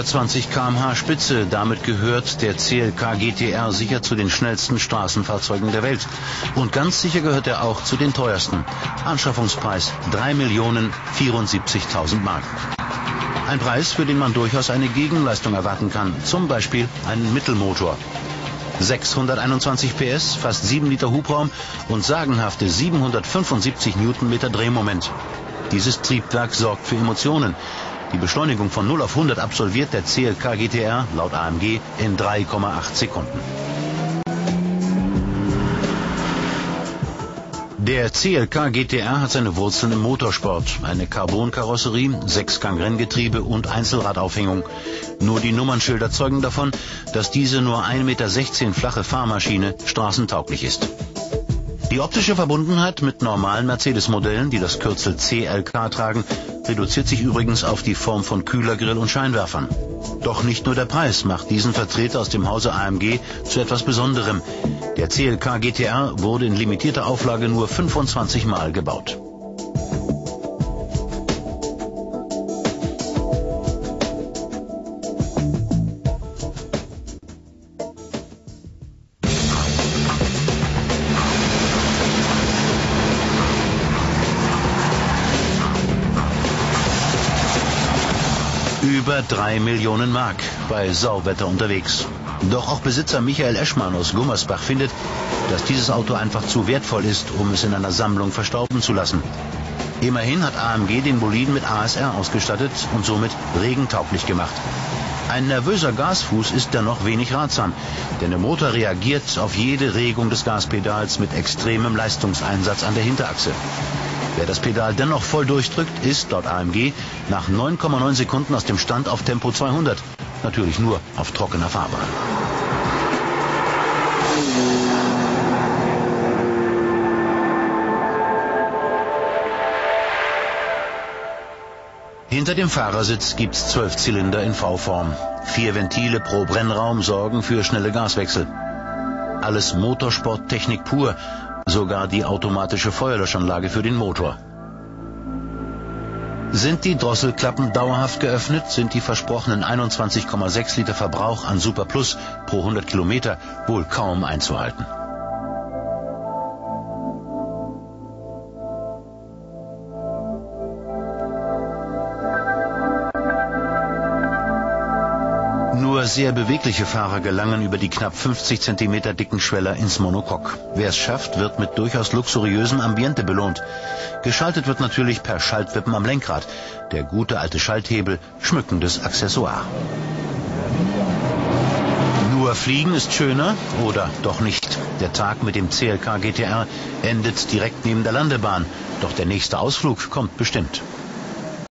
120 km/h Spitze. Damit gehört der CLK GTR sicher zu den schnellsten Straßenfahrzeugen der Welt. Und ganz sicher gehört er auch zu den teuersten. Anschaffungspreis 3.074.000 Mark. Ein Preis, für den man durchaus eine Gegenleistung erwarten kann. Zum Beispiel einen Mittelmotor. 621 PS, fast 7 Liter Hubraum und sagenhafte 775 Newtonmeter Drehmoment. Dieses Triebwerk sorgt für Emotionen. Die Beschleunigung von 0 auf 100 absolviert der CLK GTR laut AMG in 3,8 Sekunden. Der CLK GTR hat seine Wurzeln im Motorsport. Eine Carbon-Karosserie, 6-Gang-Renngetriebe und Einzelradaufhängung. Nur die Nummernschilder zeugen davon, dass diese nur 1,16 Meter flache Fahrmaschine straßentauglich ist. Die optische Verbundenheit mit normalen Mercedes-Modellen, die das Kürzel CLK tragen, reduziert sich übrigens auf die Form von Kühlergrill und Scheinwerfern. Doch nicht nur der Preis macht diesen Vertreter aus dem Hause AMG zu etwas Besonderem. Der CLK GTR wurde in limitierter Auflage nur 25 Mal gebaut. Über 3 Millionen Mark bei Sauwetter unterwegs. Doch auch Besitzer Michael Eschmann aus Gummersbach findet, dass dieses Auto einfach zu wertvoll ist, um es in einer Sammlung verstauben zu lassen. Immerhin hat AMG den Boliden mit ASR ausgestattet und somit regentauglich gemacht. Ein nervöser Gasfuß ist dennoch wenig ratsam, denn der Motor reagiert auf jede Regung des Gaspedals mit extremem Leistungseinsatz an der Hinterachse. Wer das Pedal dennoch voll durchdrückt, ist laut AMG nach 9,9 Sekunden aus dem Stand auf Tempo 200. Natürlich nur auf trockener Fahrbahn. Hinter dem Fahrersitz gibt's 12 Zylinder in V-Form. 4 Ventile pro Brennraum sorgen für schnelle Gaswechsel. Alles Motorsporttechnik pur. Sogar die automatische Feuerlöschanlage für den Motor. Sind die Drosselklappen dauerhaft geöffnet, sind die versprochenen 21,6 Liter Verbrauch an Super Plus pro 100 Kilometer wohl kaum einzuhalten. Nur sehr bewegliche Fahrer gelangen über die knapp 50 cm dicken Schweller ins Monocoque. Wer es schafft, wird mit durchaus luxuriösem Ambiente belohnt. Geschaltet wird natürlich per Schaltwippen am Lenkrad. Der gute alte Schalthebel, schmückendes Accessoire. Nur fliegen ist schöner oder doch nicht. Der Tag mit dem CLK GTR endet direkt neben der Landebahn. Doch der nächste Ausflug kommt bestimmt.